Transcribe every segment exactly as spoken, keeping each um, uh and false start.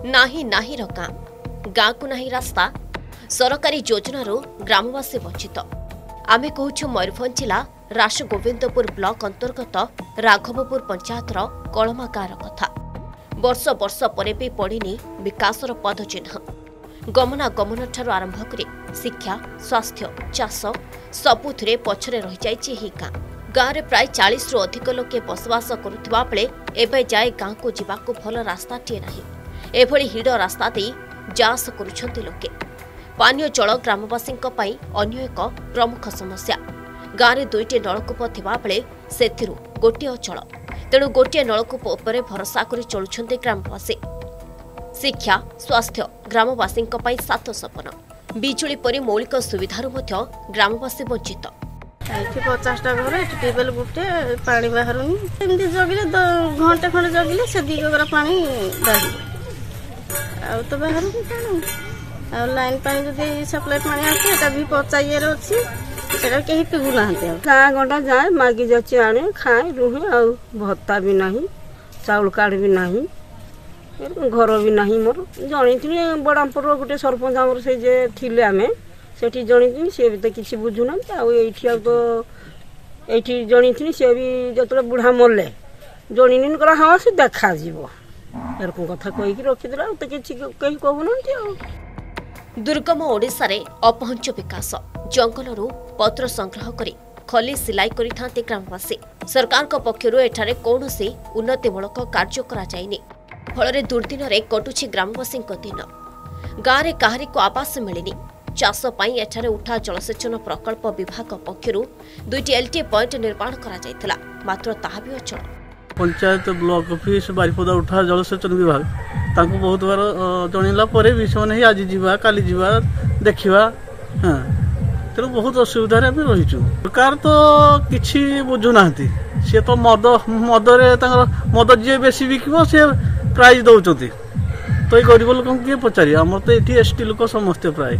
नाही नाही रो गाँ गाँ को नाही रास्ता सरकारी योजनारू ग्रामवासी वंचित। आमे कहूछु मयूरभंज जिला रासगोविंदपुर ब्लॉक अंतर्गत राघवपुर पंचायतर कलमा गाँर कथा। वर्ष वर्ष परे भी पड़िनी विकासर पदचिन्ह। गमनागमन ठारू आरंभ करी शिक्षा स्वास्थ्य चाष सबुथिरे पछरे रहि जाइछि एही गाँ। गाँव में प्राय चालीस रु अधिक लोके बसवास करुथिबा बेले एबे जाए गाँ को जीवाको भल रास्ताटीए नाही। एभली हिड़ रास्ता दे जास करुछन्ति लोके। पानीय जल ग्रामवासींक पई अन्य एक प्रमुख समस्या। गाँव में दुईटी नलकूप थिबा बेले सेथिरु गोटिए अचल, तेणु गोटिए नलकूप उपरे भरोसा करी चलुछन्ति ग्रामवासी। शिक्षा स्वास्थ्य ग्रामवासींक पई सात सपन। बिजुली परि मौलिक सुविधारू मध्य ग्रामवासी वंचित। पचास टा घर ट्यूबवेल गुटे पा बाहर एमती जगिले घंटे खंडे जगिले से दी गरा पा बाहर आउ तो बाहर आ लाइन पानी जो सप्लाई पानी आसे भी पचाइए अच्छी कहीं पिबू ना गाँ गंडा जाए मागी जाची आने खाए रुहे आ भत्ता भी नहीं चाउल कार्ड भी नहीं घर भी नहीं मोर जनी बड़ामपुर गोटे सरपंच आमर से जे थिले आमे सेठी जनी सी भी तो किसी बुझुना आईठी तो ये जनी थी सी भी जो बुढ़ा मरले जनी करा हाँ से देखा एरक कथा कहीकि रखीदेला तो किसी कहीं कहूना। दुर्गम ओडिशा रे अपहंच विकास जंगलरू पत्र संग्रह करी खली सिलाई करिथांते ग्रामवासी। सरकार को पक्षरु एठारे कौनसी उन्नतिमूलक कार्य करा जायनि। फलरे दुर्दिन रे कटुछि ग्रामवासी दिन। गाँव में काहारी को आवास मिलिनी। चाष पाई एठारे उठा जलसेचन प्रकल्प विभाग पक्षरु दुईटी एलटी पॉइंट निर्माण करा जायतिला, मात्र ताहा भी अचल। पंचायत ब्लॉक ऑफिस बारिपदा उठा जलसेचन विभाग तांको बहुत बार जनला परे भी से आज जीवा काली जीवा देखा हाँ तेणु बहुत असुविधा रहीचु। सरकार तो किसी बुझुना सी तो मद मदरे मद जी बेसी बिकब सी प्राइज दौरान तो ये गरीब लोक किए पचारि आमर तो ये एस टी लोक समस्ते प्राय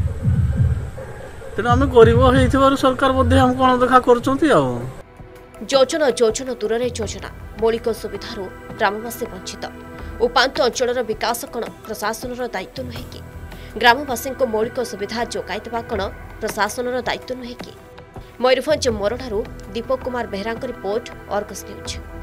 तेणु आम गरीब हो सरकार आम कौन देखा कर योजना योजना दूर योजना मौलिक सुविधारू ग्रामवासी वंचित। उपांत अंचल विकास कण प्रशासन दायित्व नुहे कि ग्रामवासी मौलिक सुविधा जोगाई देवा कण प्रशासन दायित्व नुहे कि। मयूरभंज मोरडारू Deepak Kumar Behera report, Argus news.